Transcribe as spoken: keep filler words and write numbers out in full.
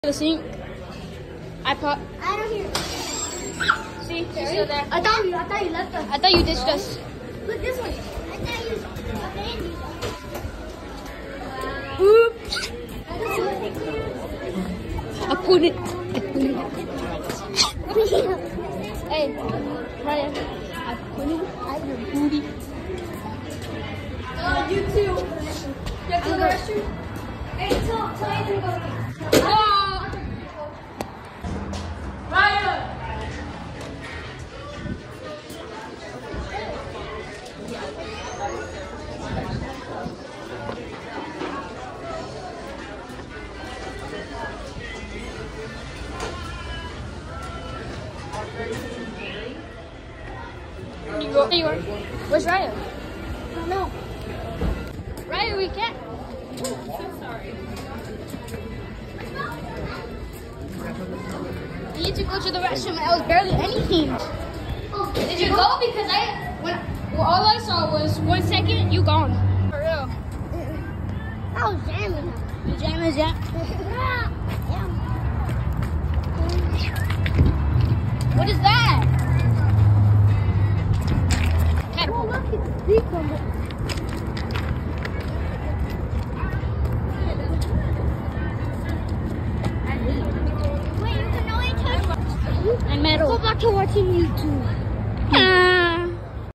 The sink. I put. I don't hear. See, she's still there. I thought you. I thought you left us. I thought you ditched us. Look this way. I thought you abandoned us. Oops. I put it. Hey, Ryan. I put it at your booty. Oh, you too. You have to go to the restroom. Hey, tell, tell Andrew to go. Oh! Ryan! There you go. There you are. Where's Ryan? No. Ryan, we can't. I need to go to the restroom. I was barely anything. Oh, Did you go? Because I, when well, all I saw was one second, you gone. For real. I was jamming. The jam is yeah. What is that? Oh, Catapult. look, it's deep on it. Wait, you can only touch. And metal. Go back to watching YouTube. Uh,